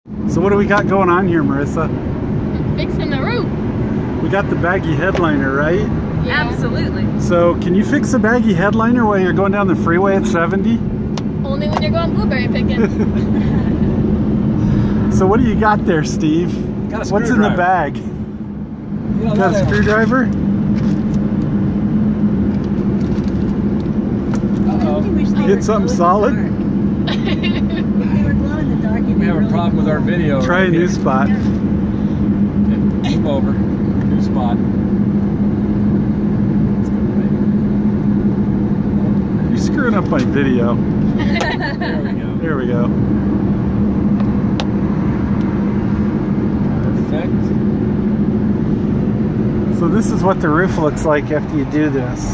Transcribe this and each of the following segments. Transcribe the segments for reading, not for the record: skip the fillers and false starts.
So what do we got going on here, Marissa? Fixing the roof. We got the baggy headliner, right? Yeah. Absolutely. So can you fix a baggy headliner while you're going down the freeway at 70? Only when you're going blueberry picking. So what do you got there, Steve? Got a What's in the bag? Got a screwdriver? Uh-oh. Hit something solid? We have a problem with our video. Try a new spot. Move over. New spot. You're screwing up my video. There we go. There we go. Perfect. So this is what the roof looks like after you do this.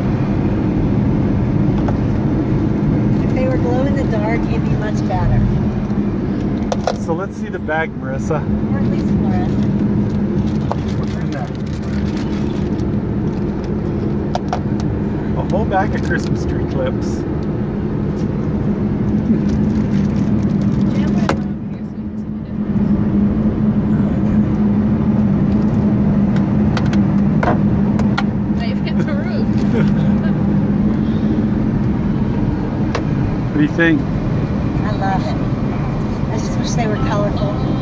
If they were glow in the dark, it'd be much better. So let's see the bag, Marissa. Or at least fluorescent. A whole bag of Christmas tree clips. I've hit the roof. What do you think? I love it. I just wish they were colorful.